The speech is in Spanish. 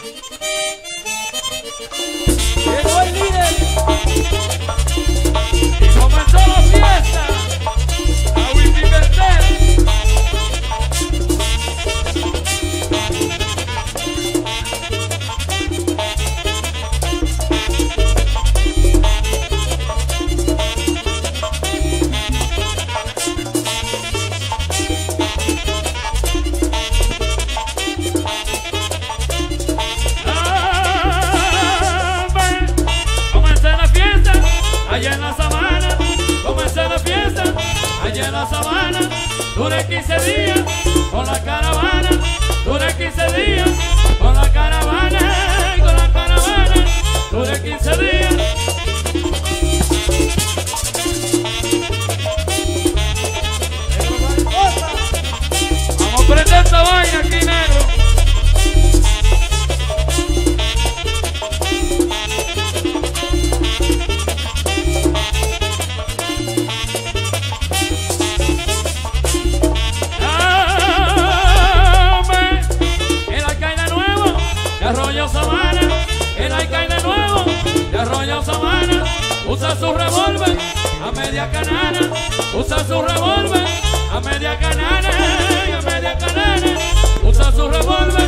Llegó el líder y comenzó la fiesta. A Wikimedia. Allá en la sabana, comencé la fiesta. Allá en la sabana, duré 15 días con la caravana. Duré 15 días con la caravana. Con la caravana, duré 15 días. Vamos a prender esta vaina aquí, negro. Arroyo Sabana, el alcaide nuevo de Arroyo Sabana, usa su revólver a media canana, usa su revólver a media canana, usa su revólver.